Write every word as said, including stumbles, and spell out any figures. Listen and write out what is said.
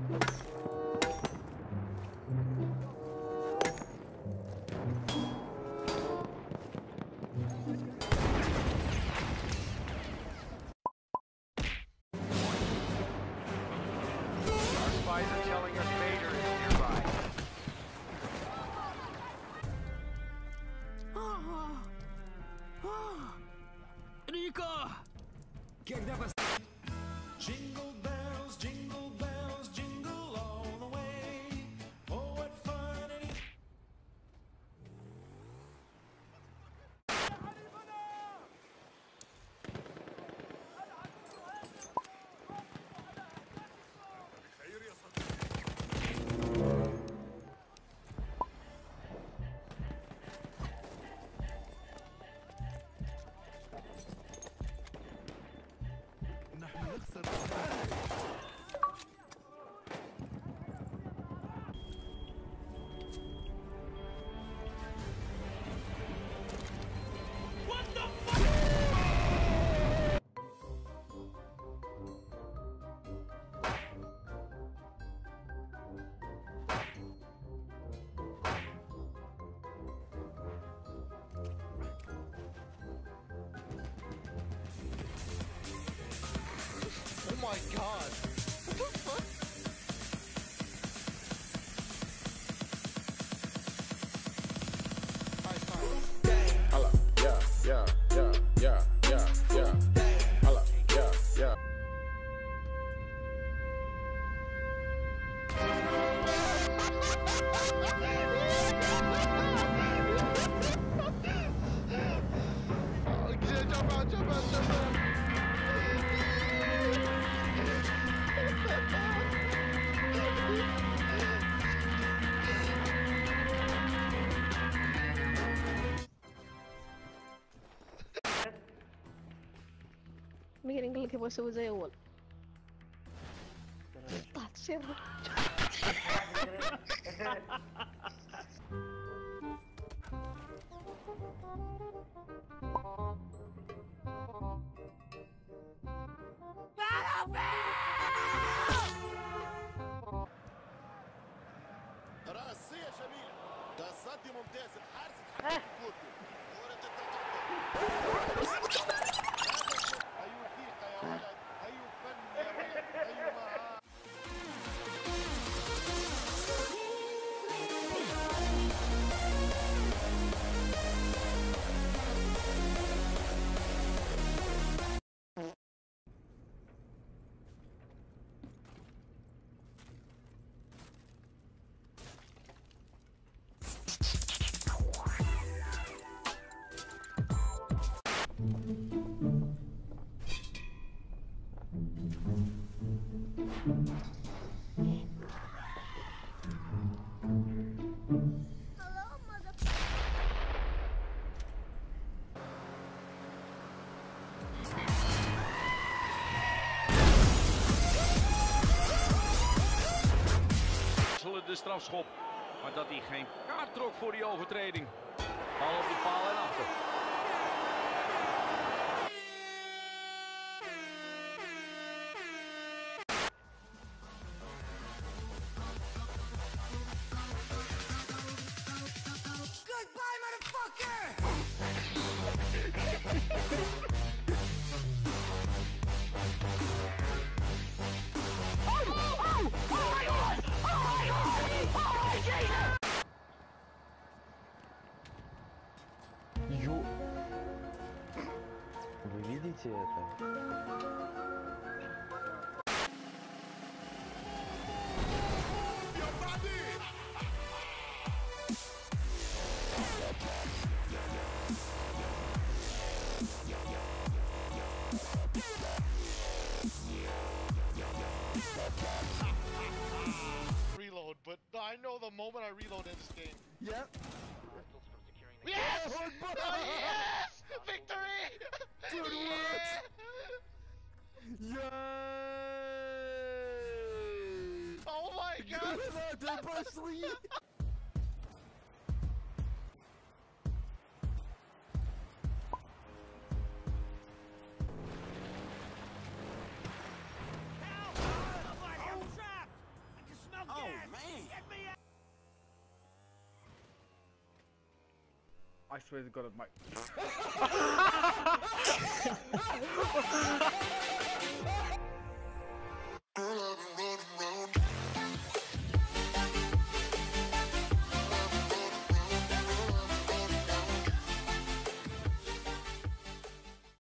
Jingle bells, jingle bells, jingle all the way. Oh, what fun it is. Oh my god! What the fuck? High five. Holla, yeah, yeah, yeah, yeah, yeah, yeah. Holla, yeah, yeah. Oh, yeah, jump out, jump out, jump out. ممكن نقول لك يبغى يسوي زي اول طلعت شر رأسية جميلة، تصدي ممتاز، الحارس اتحكم في كورته. كرة التقدم. أيوة ثقة يا ولد، أيوة فن يا ولد، أيوة مهارة. De strafschop, maar dat hij geen kaart trok voor die overtreding. Bal op de paal en achter. Goodbye, motherfucker! Ё... Вы видите это? Reload, but I know the moment I reload in this game. Yep. Yes! Oh, yes! Victory! Dude, what? Yay! Oh my god! They're Bruce Lee! I swear to God, my.